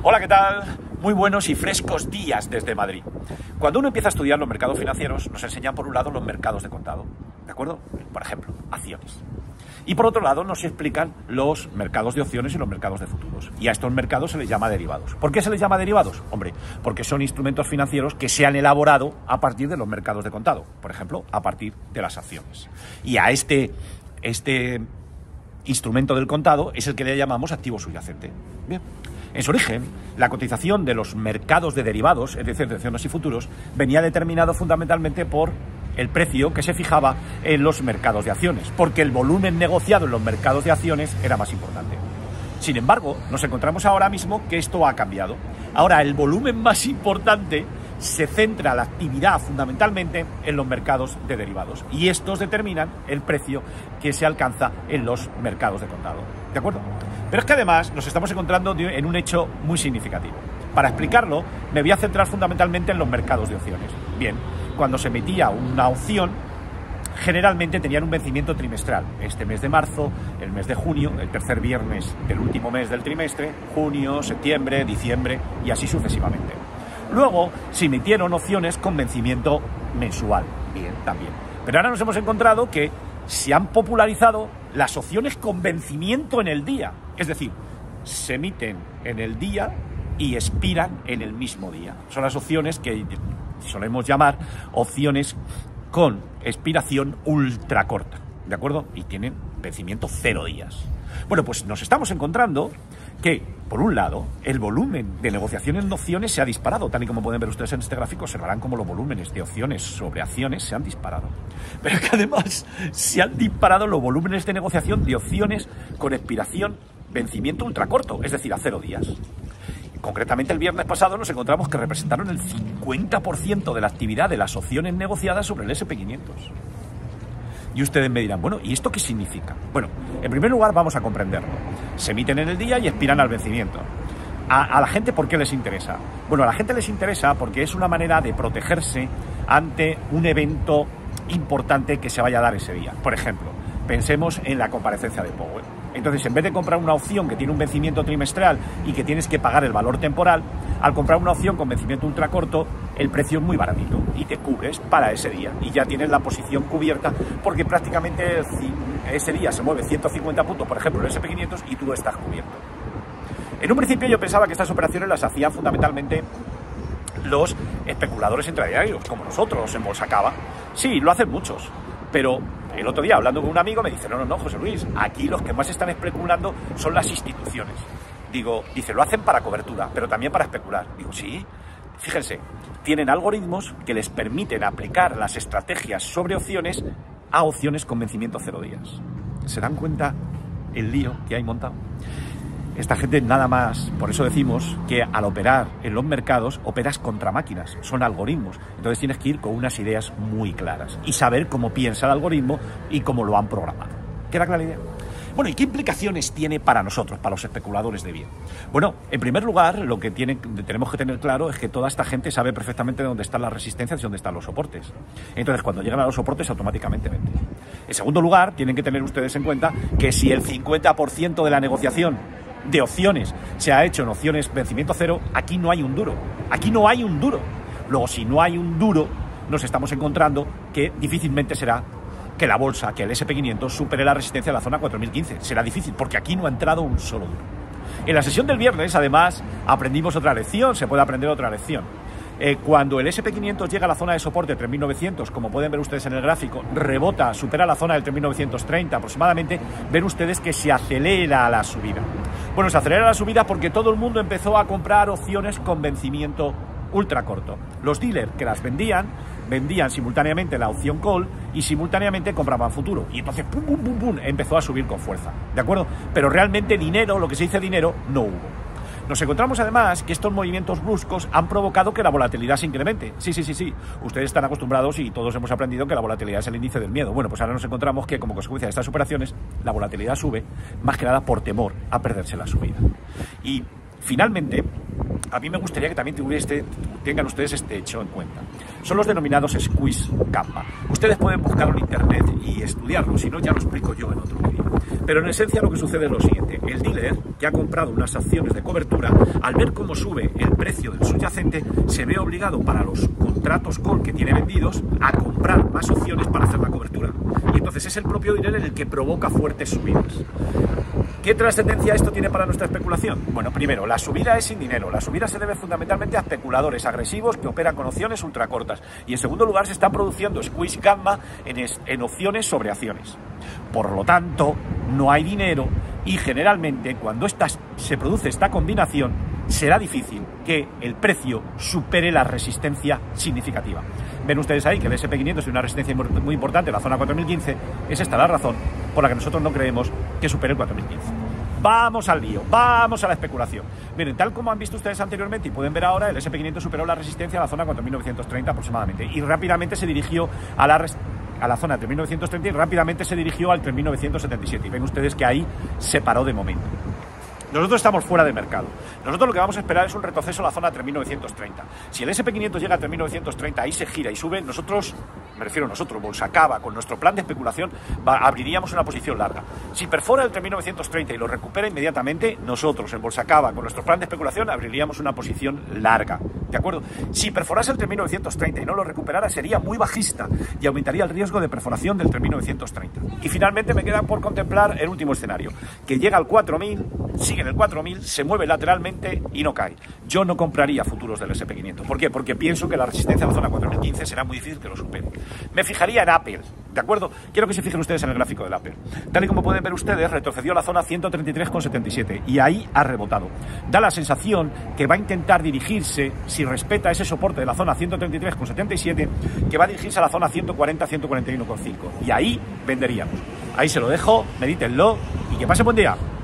Hola, ¿qué tal? Muy buenos y frescos días desde Madrid. Cuando uno empieza a estudiar los mercados financieros, nos enseñan por un lado los mercados de contado, ¿de acuerdo? Por ejemplo, acciones. Y por otro lado nos explican los mercados de opciones y los mercados de futuros. Y a estos mercados se les llama derivados. ¿Por qué se les llama derivados? Hombre, porque son instrumentos financieros que se han elaborado a partir de los mercados de contado. Por ejemplo, a partir de las acciones. Y a este instrumento del contado es el que le llamamos activo subyacente. Bien. En su origen, la cotización de los mercados de derivados, es decir, de opciones y futuros, venía determinado fundamentalmente por el precio que se fijaba en los mercados de acciones, porque el volumen negociado en los mercados de acciones era más importante. Sin embargo, nos encontramos ahora mismo que esto ha cambiado. Ahora, el volumen más importante se centra la actividad fundamentalmente en los mercados de derivados, y estos determinan el precio que se alcanza en los mercados de contado. ¿De acuerdo? Pero es que además nos estamos encontrando en un hecho muy significativo. Para explicarlo, me voy a centrar fundamentalmente en los mercados de opciones. Bien, cuando se emitía una opción, generalmente tenían un vencimiento trimestral. Este mes de marzo, el mes de junio, el tercer viernes del último mes del trimestre, junio, septiembre, diciembre y así sucesivamente. Luego se emitieron opciones con vencimiento mensual. Bien, también. Pero ahora nos hemos encontrado que se han popularizado las opciones con vencimiento en el día. Es decir, se emiten en el día y expiran en el mismo día. Son las opciones que solemos llamar opciones con expiración ultra corta, ¿de acuerdo? Y tienen vencimiento 0 días. Bueno, pues nos estamos encontrando que, por un lado, el volumen de negociaciones en opciones se ha disparado. Tal y como pueden ver ustedes en este gráfico, observarán cómo los volúmenes de opciones sobre acciones se han disparado. Pero que además se han disparado los volúmenes de negociación de opciones con expiración, vencimiento ultracorto, es decir, a 0 días. Concretamente, el viernes pasado nos encontramos que representaron el 50% de la actividad de las opciones negociadas sobre el SP500. Y ustedes me dirán, bueno, ¿y esto qué significa? Bueno, en primer lugar vamos a comprenderlo. Se emiten en el día y expiran al vencimiento. ¿A la gente por qué les interesa? Bueno, a la gente les interesa porque es una manera de protegerse ante un evento importante que se vaya a dar ese día. Por ejemplo, pensemos en la comparecencia de Powell. Entonces, en vez de comprar una opción que tiene un vencimiento trimestral y que tienes que pagar el valor temporal, al comprar una opción con vencimiento ultracorto, el precio es muy baratito y te cubres para ese día y ya tienes la posición cubierta porque prácticamente ese día se mueve 150 puntos, por ejemplo, el SP500 y tú estás cubierto. En un principio yo pensaba que estas operaciones las hacían fundamentalmente los especuladores intradiarios, como nosotros en Bolsa Cava. Sí, lo hacen muchos, pero el otro día, hablando con un amigo, me dice, no, José Luis, aquí los que más están especulando son las instituciones. Dice, lo hacen para cobertura, pero también para especular. Digo, sí, fíjense, tienen algoritmos que les permiten aplicar las estrategias sobre opciones a opciones con vencimiento 0 días. ¿Se dan cuenta el lío que hay montado? Esta gente nada más, por eso decimos que al operar en los mercados, operas contra máquinas, son algoritmos. Entonces tienes que ir con unas ideas muy claras y saber cómo piensa el algoritmo y cómo lo han programado. ¿Queda clara la idea? Bueno, ¿y qué implicaciones tiene para nosotros, para los especuladores de bien? Bueno, en primer lugar, lo que tenemos que tener claro es que toda esta gente sabe perfectamente dónde están las resistencias y dónde están los soportes. Entonces, cuando llegan a los soportes, automáticamente venden. En segundo lugar, tienen que tener ustedes en cuenta que si el 50% de la negociación de opciones se ha hecho en opciones vencimiento 0, aquí no hay un duro. Aquí no hay un duro. Luego, si no hay un duro, nos estamos encontrando que difícilmente será que la bolsa, que el SP500 supere la resistencia de la zona 4015. Será difícil, porque aquí no ha entrado un solo duro. En la sesión del viernes, además, aprendimos otra lección, se puede aprender otra lección. Cuando el SP500 llega a la zona de soporte 3900, como pueden ver ustedes en el gráfico, rebota, supera la zona del 3930 aproximadamente, ven ustedes que se acelera la subida. Bueno, se acelera la subida porque todo el mundo empezó a comprar opciones con vencimiento ultra corto. Los dealers que las vendían simultáneamente la opción call y simultáneamente compraban futuro. Y entonces, pum, empezó a subir con fuerza. ¿De acuerdo? Pero realmente dinero, lo que se dice dinero, no hubo. Nos encontramos además que estos movimientos bruscos han provocado que la volatilidad se incremente. Sí. Ustedes están acostumbrados y todos hemos aprendido que la volatilidad es el índice del miedo. Bueno, pues ahora nos encontramos que como consecuencia de estas operaciones, la volatilidad sube, más que nada por temor a perderse la subida. Y finalmente, a mí me gustaría que también tengan ustedes este hecho en cuenta. Son los denominados squeeze gamma. Ustedes pueden buscarlo en internet y estudiarlo, si no ya lo explico yo en otro vídeo. Pero en esencia lo que sucede es lo siguiente: el dealer que ha comprado unas acciones de cobertura, al ver cómo sube el precio del subyacente, se ve obligado para los contratos call que tiene vendidos a comprar más opciones para hacer la cobertura. Y entonces es el propio dealer el que provoca fuertes subidas. ¿Qué trascendencia esto tiene para nuestra especulación? Bueno, primero, la subida es sin dinero. La subida se debe fundamentalmente a especuladores agresivos que operan con opciones ultracortas. Y en segundo lugar, se está produciendo squeeze gamma en opciones sobre acciones. Por lo tanto, no hay dinero y generalmente cuando se produce esta combinación, será difícil que el precio supere la resistencia significativa. Ven ustedes ahí que el SP500 tiene una resistencia muy importante en la zona 4015. Es esta la razón por la que nosotros no creemos que supere el 4015. Vamos al lío, vamos a la especulación. Miren, tal como han visto ustedes anteriormente y pueden ver ahora, el SP500 superó la resistencia a la zona 4930 aproximadamente y rápidamente se dirigió a la zona 3930 y rápidamente se dirigió al 3977. Y ven ustedes que ahí se paró de momento. Nosotros estamos fuera de mercado. Nosotros lo que vamos a esperar es un retroceso a la zona 3930. Si el SP500 llega a 3930, ahí se gira y sube, nosotros, me refiero a nosotros, Bolsacaba, con nuestro plan de especulación, abriríamos una posición larga. Si perfora el 3930 y lo recupera inmediatamente, nosotros, en Bolsacaba, con nuestro plan de especulación, abriríamos una posición larga. ¿De acuerdo? Si perforase el 3930 y no lo recuperara, sería muy bajista y aumentaría el riesgo de perforación del 3930. Y finalmente me queda por contemplar el último escenario, que llega al 4000, sigue en el 4000, se mueve lateralmente y no cae. Yo no compraría futuros del SP500. ¿Por qué? Porque pienso que la resistencia a la zona 4015 será muy difícil que lo supere. Me fijaría en Apple, ¿de acuerdo? Quiero que se fijen ustedes en el gráfico del Apple. Tal y como pueden ver ustedes, retrocedió a la zona 133,77 y ahí ha rebotado. Da la sensación que va a intentar dirigirse, si respeta ese soporte de la zona 133,77, que va a dirigirse a la zona 140-141,5 y ahí venderíamos. Ahí se lo dejo, medítenlo y que pase buen día.